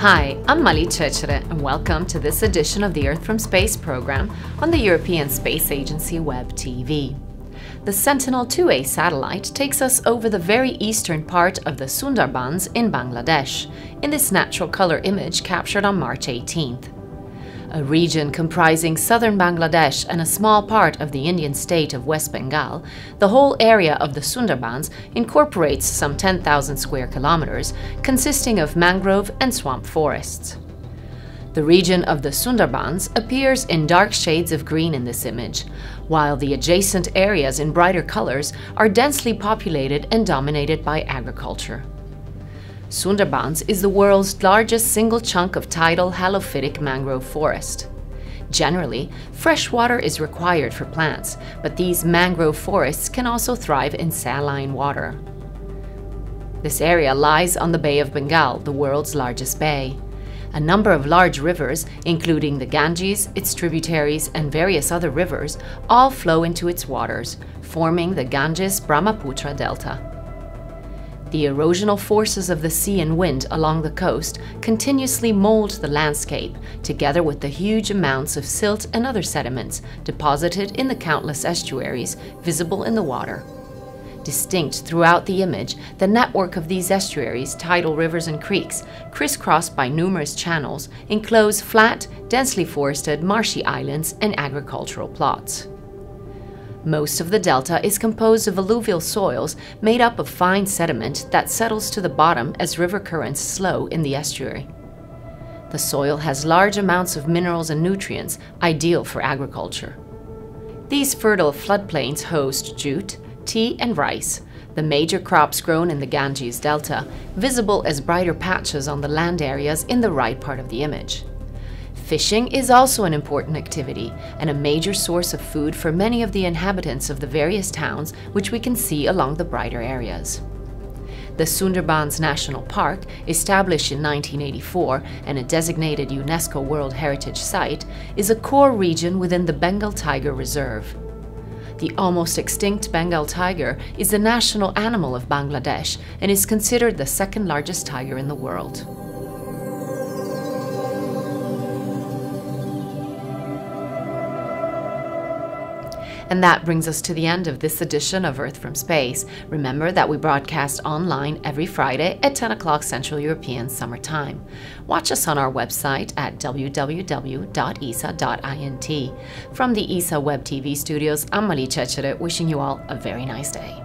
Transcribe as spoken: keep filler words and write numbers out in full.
Hi, I'm Malì Cecere and welcome to this edition of the Earth from Space program on the European Space Agency Web T V. The Sentinel two A satellite takes us over the very eastern part of the Sundarbans in Bangladesh, in this natural color image captured on March eighteenth. A region comprising southern Bangladesh and a small part of the Indian state of West Bengal, the whole area of the Sundarbans incorporates some ten thousand square kilometers, consisting of mangrove and swamp forests. The region of the Sundarbans appears in dark shades of green in this image, while the adjacent areas in brighter colors are densely populated and dominated by agriculture. Sundarbans is the world's largest single chunk of tidal halophytic mangrove forest. Generally, fresh water is required for plants, but these mangrove forests can also thrive in saline water. This area lies on the Bay of Bengal, the world's largest bay. A number of large rivers, including the Ganges, its tributaries, and various other rivers, all flow into its waters, forming the Ganges-Brahmaputra Delta. The erosional forces of the sea and wind along the coast continuously mold the landscape, together with the huge amounts of silt and other sediments deposited in the countless estuaries visible in the water. Distinct throughout the image, the network of these estuaries, tidal rivers and creeks, crisscrossed by numerous channels, enclose flat, densely forested, marshy islands and agricultural plots. Most of the delta is composed of alluvial soils made up of fine sediment that settles to the bottom as river currents slow in the estuary. The soil has large amounts of minerals and nutrients, ideal for agriculture. These fertile floodplains host jute, tea and rice, the major crops grown in the Ganges Delta, visible as brighter patches on the land areas in the right part of the image. Fishing is also an important activity and a major source of food for many of the inhabitants of the various towns which we can see along the brighter areas. The Sundarbans National Park, established in nineteen eighty-four and a designated UNESCO World Heritage Site, is a core region within the Bengal Tiger Reserve. The almost extinct Bengal tiger is the national animal of Bangladesh and is considered the second largest tiger in the world. And that brings us to the end of this edition of Earth from Space. Remember that we broadcast online every Friday at ten o'clock Central European Summer Time. Watch us on our website at w w w dot e s a dot int. From the E S A Web T V studios, I'm Malì Cecere, wishing you all a very nice day.